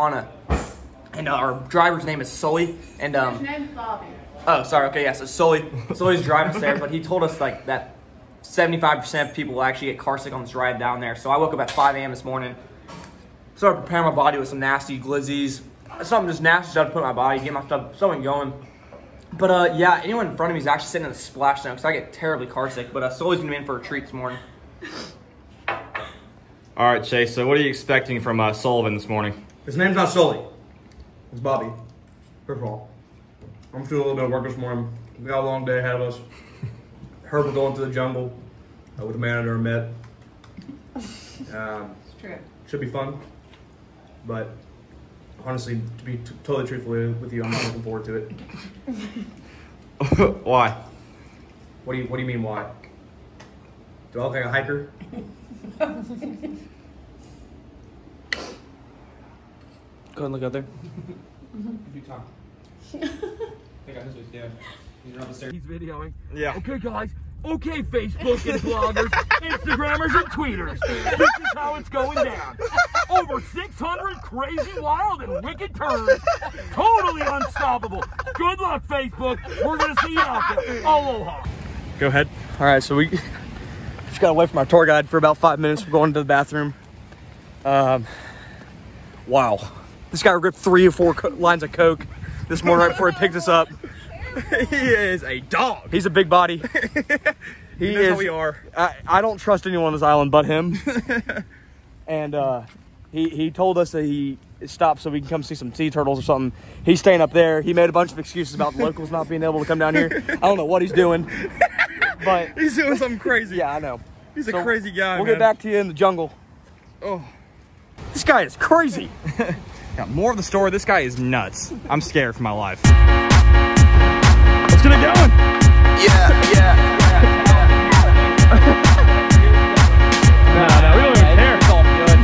Tijuana, and our driver's name is Sully. And His name's Bobby. oh, sorry. Okay, yeah. So Sully's driving us there, but he told us like that 75% of people will actually get car sick on this ride down there. So I woke up at 5 a.m. this morning, started preparing my body with some nasty glizzies, something just nasty stuff to put in my body, get my something going. But yeah, anyone in front of me is actually sitting in the splash zone because I get terribly car sick. But Sully's gonna be in for a treat this morning. All right, Chase. So what are you expecting from Sullivan this morning? His name's not Sully. It's Bobby. First of all, I'm just doing a little bit of work this morning. We got a long day ahead of us. Heard we're going to the jungle with a man I never met. It's true. Should be fun, but honestly, to be totally truthful with you, I'm not looking forward to it. Why? What do you mean why? Do I look like a hiker? Go ahead and look out there. You talk. I think I know what he's doing. He's videoing. Yeah. Okay, guys. Okay, Facebook and bloggers, Instagrammers and tweeters. This is how it's going down. Over 600 crazy, wild, and wicked turns. Totally unstoppable. Good luck, Facebook. We're going to see you out there. Aloha. Go ahead. All right, so we just got away from our tour guide for about 5 minutes. We're going to the bathroom. Wow. This guy ripped 3 or 4 lines of Coke this morning right before he picked us up. He is a dog. He's a big body. He knows how we are. I don't trust anyone on this island but him. And he told us that he stopped so we can come see some sea turtles or something. He's staying up there. He made a bunch of excuses about the locals not being able to come down here. I don't know what he's doing, but He's doing something crazy. yeah, I know. He's a crazy guy, We'll man. get back to you in the jungle. Oh. This guy is crazy. Yeah, more of the story. This guy is nuts. I'm scared for my life. Let's get it going. Yeah. No, we don't even care. It's all good.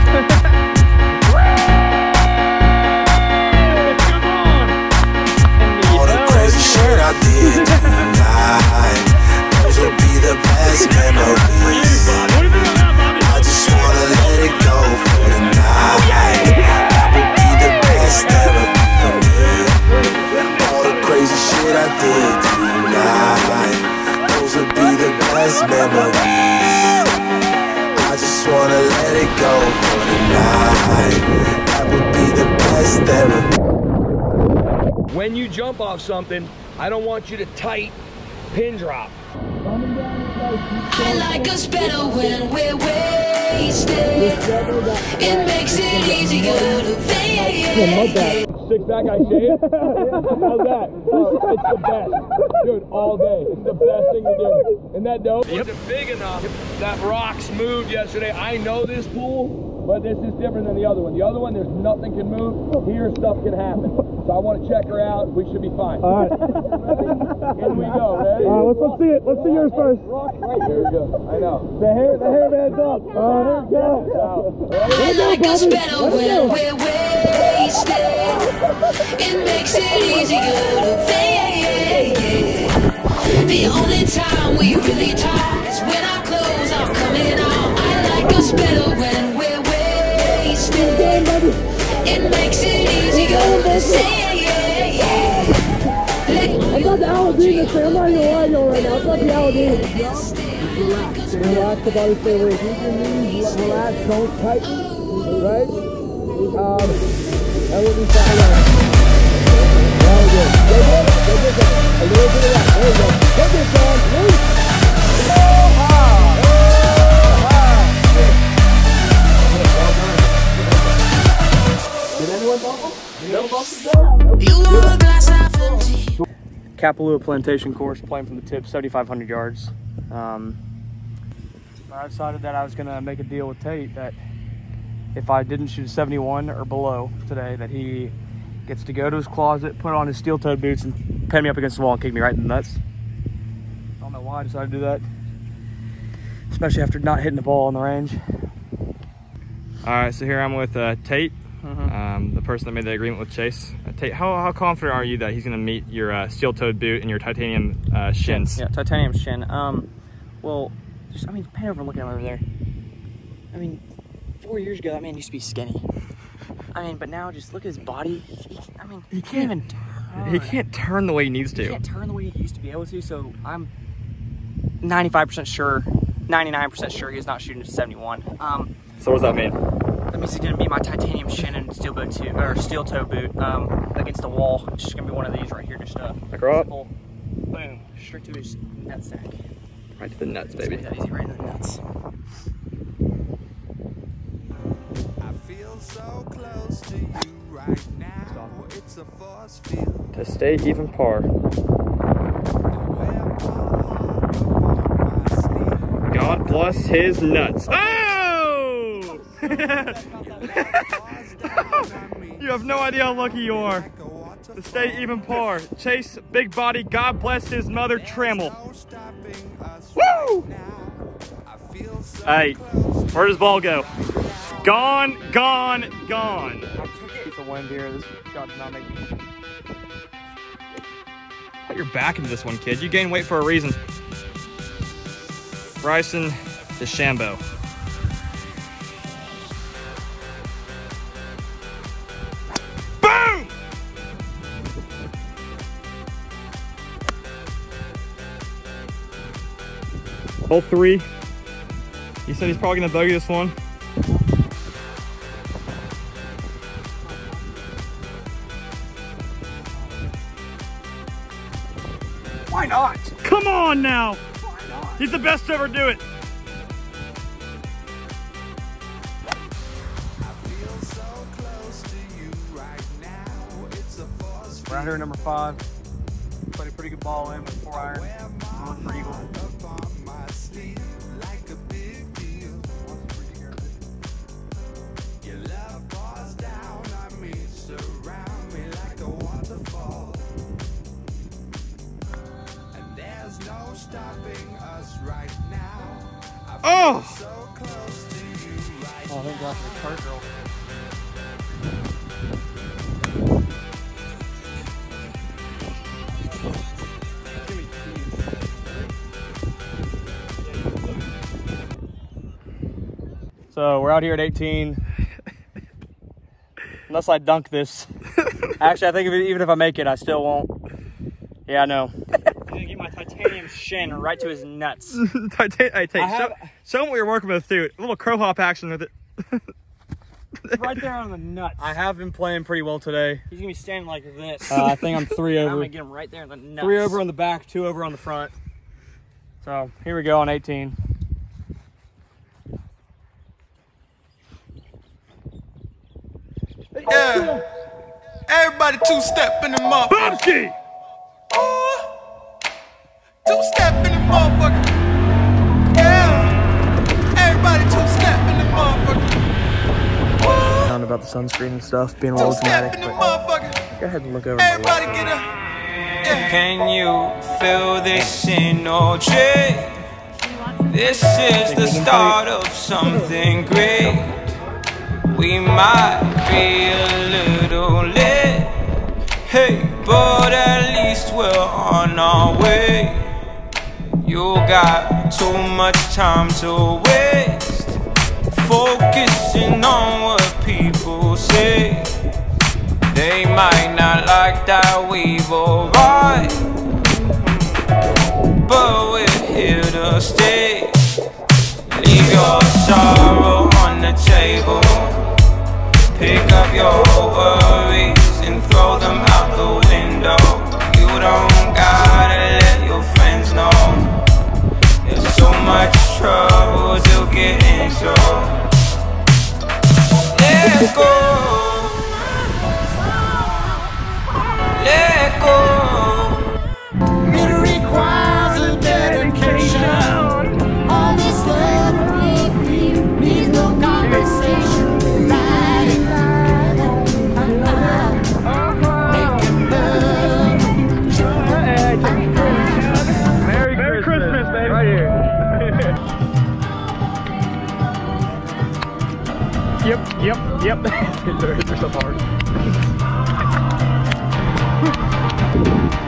All the crazy shit I did tonight, those will be the best memories. I just wanna let it go for the night. That would be the best therapy for me. All the crazy shit I did tonight, those will be the best memories. I just wanna let it go for the night. That would be the best therapy. When you jump off something, I don't want you to tight pin drop. I like us better when we're wasted. It makes it easier to fade. Six pack I shave? How's that? Oh, it's the best. Dude, all day. It's the best thing to do. Isn't that dope? Yep. It's big enough. That rocks moved yesterday. I know this pool, but this is different than the other one. The other one, there's nothing can move. Here, stuff can happen. So I want to check her out. We should be fine. All right. Here we go. Ready? All right, let's see it. Let's see yours first. Here we go. I know. The hairbands up. Here we go. I like us better when we're wasted. It makes it easier to fade. The only time we really talk is when our clothes are coming off. I like us better when we're wasted. It makes it easier to say. I got the Aladdin thing. I'm not even lying on right now. I got the Aladdin. Relax the body, stay away. Keep your knees relaxed, don't tighten. Right? That will be fine. Very good. Go good. A little bit of that. There you go. Take it, John. Release. Did anyone bump him? You want a glass half empty. Kapalua Plantation course, playing from the tip, 7,500 yards. I decided that I was going to make a deal with Tate that if I didn't shoot a 71 or below today, that he gets to go to his closet, put on his steel-toed boots, and pin me up against the wall and kick me right in the nuts. I don't know why I decided to do that, especially after not hitting the ball on the range. All right, so here I'm with Tate, the person that made the agreement with Chase. Tate, how confident are you that he's going to meet your steel-toed boot and your titanium shins? Yeah, titanium shin. Well, just, I mean, pan over and look at him over there. I mean, 4 years ago, that man used to be skinny. I mean, but now just look at his body. I mean, he can't even turn. He can't turn the way he needs to. He can't turn the way he used to be able to, so I'm 95% sure, 99% sure he's not shooting to 71. So what does that mean? That means he's gonna be my titanium shin and steel toe boot against the wall. It's just gonna be one of these right here, just like right? simple, boom, straight to his nutsack. Right to the nuts, baby. That easy, right to the nuts. I feel so close to you right now. It's a force field. To stay even par. God bless his nuts. Oh! You have no idea how lucky you are. To stay even par. Chase, big body, God bless his mother, Trammel. Woo! Hey, where does ball go? Gone, gone, gone. I took it. It's a wind here. This shot did not make me. Put your back into this one, kid. You gain weight for a reason. Bryson DeChambeau. Boom! Hole 3. He said he's probably gonna bogey this one. Why not? Come on now! He's the best to ever do it. We're out here at number 5. Played a pretty good ball in with 4 iron. Going for eagle. Oh! Oh, thank God for the cart girl. So we're out here at 18. Unless I dunk this. Actually, I think even if I make it, I still won't. Yeah, I know. I'm gonna get my titanium shin right to his nuts. Hey, show him what you're working with, too. A little crow hop action with it. Right there on the nuts. I have been playing pretty well today. He's gonna be standing like this. I think I'm 3 over. I'm gonna get him right there in the nuts. 3 over on the back, 2 over on the front. So here we go on 18. Yeah. Everybody 2-step in the motherfucker. 2-step in the motherfucker. Yeah. Everybody 2-step in the motherfucker. Down about the sunscreen and stuff, being a little dramatic, but go ahead and look over. Everybody get up. Yeah. Can you feel this energy? This is the start of something great. We might be a little late, hey, but at least we're on our way. You got too much time to waste, focusing on what people say. They might not like that we've arrived, but we're here to stay. Leave your sorrow on the table. Pick up your worries and throw them out the window. You don't gotta let your friends know. There's so much trouble to get into. Let go. Let go. It requires a dedication. All this love we feel needs no conversation. Merry Christmas, baby. Right here. Yep. They're so hard.